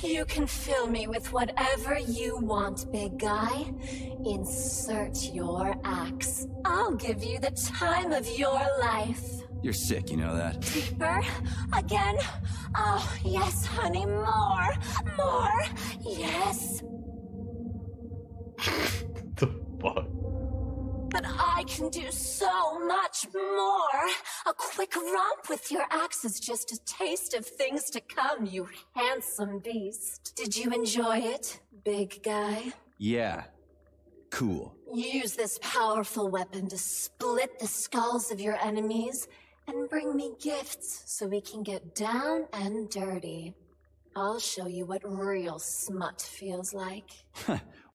You can fill me with whatever you want, big guy. Insert your axe. I'll give you the time of your life. You're sick, you know that? Deeper? Again? Oh, yes, honey, more! More! Yes! The fuck? But I can do so much more! A quick romp with your axe is just a taste of things to come, you handsome beast. Did you enjoy it, big guy? Yeah. Cool. Use this powerful weapon to split the skulls of your enemies and bring me gifts so we can get down and dirty. I'll show you what real smut feels like.